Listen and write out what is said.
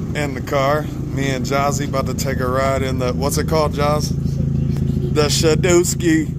in the car. Me and Jazzy about to take a ride in the, what's it called, Jaz? The Suzuki.